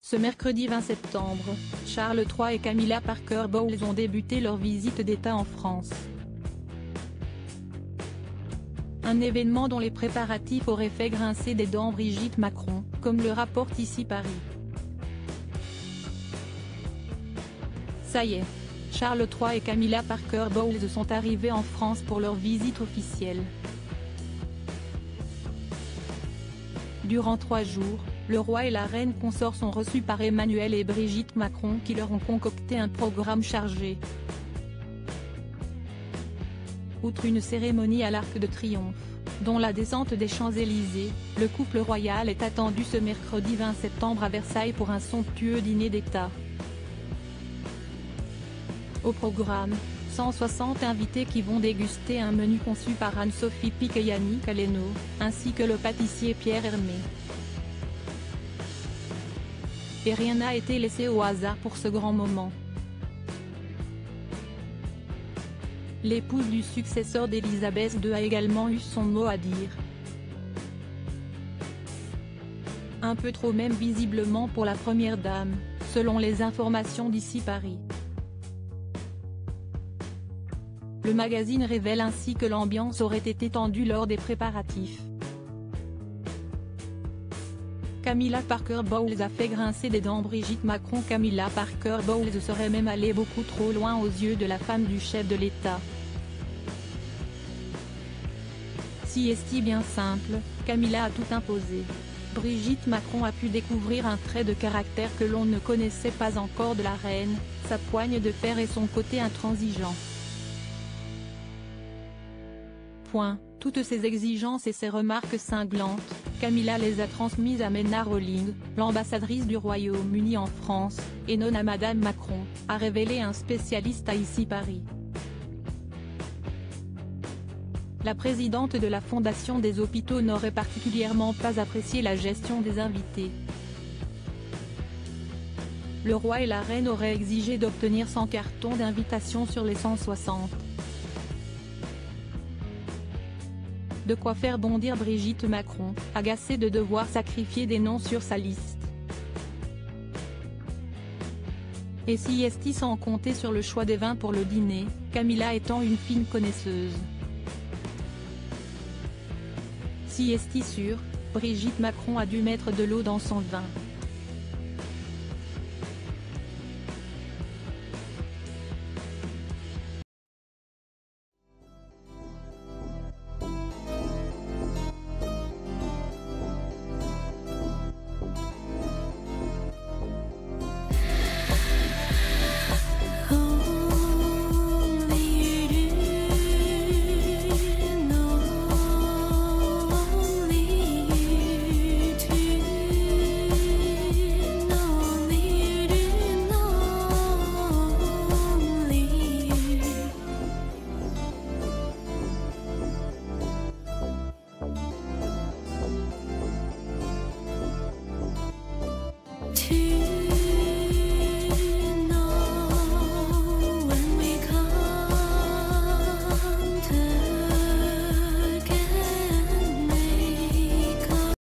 Ce mercredi 20 septembre, Charles III et Camilla Parker Bowles ont débuté leur visite d'État en France. Un événement dont les préparatifs auraient fait grincer des dents Brigitte Macron, comme le rapporte ici Paris. Ça y est, Charles III et Camilla Parker Bowles sont arrivés en France pour leur visite officielle. Durant 3 jours, le roi et la reine consort sont reçus par Emmanuel et Brigitte Macron qui leur ont concocté un programme chargé. Outre une cérémonie à l'Arc de Triomphe, dont la descente des Champs-Élysées, le couple royal est attendu ce mercredi 20 septembre à Versailles pour un somptueux dîner d'État. Au programme, 160 invités qui vont déguster un menu conçu par Anne-Sophie Pic et Yannick Aleno, ainsi que le pâtissier Pierre Hermé. Et rien n'a été laissé au hasard pour ce grand moment. L'épouse du successeur d'Élisabeth II a également eu son mot à dire. Un peu trop même visiblement pour la première dame, selon les informations d'ici Paris. Le magazine révèle ainsi que l'ambiance aurait été tendue lors des préparatifs. Camilla Parker Bowles a fait grincer des dents Brigitte Macron. Camilla Parker Bowles serait même allée beaucoup trop loin aux yeux de la femme du chef de l'État. Si est bien simple, Camilla a tout imposé. Brigitte Macron a pu découvrir un trait de caractère que l'on ne connaissait pas encore de la reine, sa poigne de fer et son côté intransigeant. Toutes ces exigences et ces remarques cinglantes, Camilla les a transmises à Mena Rowling, l'ambassadrice du Royaume-Uni en France, et non à Madame Macron, a révélé un spécialiste à ici Paris. La présidente de la Fondation des hôpitaux n'aurait particulièrement pas apprécié la gestion des invités. Le roi et la reine auraient exigé d'obtenir 100 cartons d'invitation sur les 160. De quoi faire bondir Brigitte Macron, agacée de devoir sacrifier des noms sur sa liste. Et si est sans compter sur le choix des vins pour le dîner, Camilla étant une fine connaisseuse. Si est sûr, Brigitte Macron a dû mettre de l'eau dans son vin.